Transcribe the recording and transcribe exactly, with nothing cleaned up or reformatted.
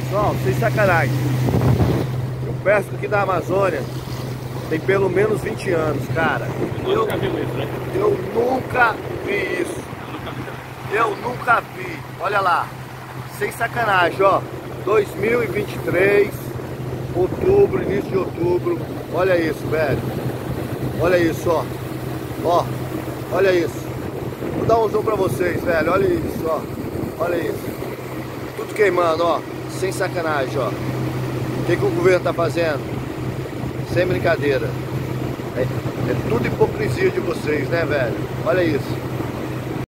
Pessoal, sem sacanagem. Eu pesco aqui da Amazônia tem pelo menos vinte anos, cara. Eu nunca vi isso, né? Eu nunca vi isso. Eu nunca vi. Olha lá. Sem sacanagem, ó. dois mil e vinte e três, outubro, início de outubro. Olha isso, velho. Olha isso, ó. Ó. Olha isso. Vou dar um zoom pra vocês, velho. Olha isso, ó. Olha isso. Tudo queimando, ó. Sem sacanagem, ó. O que, que o governo tá fazendo? Sem brincadeira. É, é tudo hipocrisia de vocês, né, velho? Olha isso.